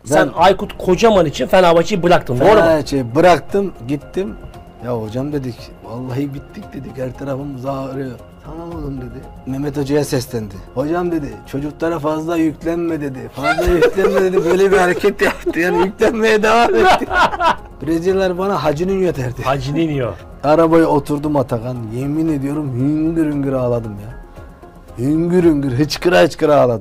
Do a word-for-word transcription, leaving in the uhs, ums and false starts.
Sen Ben- Aykut Kocaman için Fenerbahçe'yi bıraktın, doğru mu? Fenerbahçe'yi bıraktım, gittim. Ya hocam dedik, vallahi bittik dedik, her tarafımız ağrıyor. Tamam oğlum dedi. Mehmet Hoca'ya seslendi. Hocam dedi, çocuklara fazla yüklenme dedi. Fazla yüklenme dedi, böyle bir hareket yaptı. Yani yüklenmeye devam etti. Brezilyalılar bana Hacı Ninho derdi. Hacı Ninho. Arabaya oturdum Atakan, yemin ediyorum hüngür hüngür ağladım ya. Hüngür hüngür, hıçkıra hıçkıra ağladım.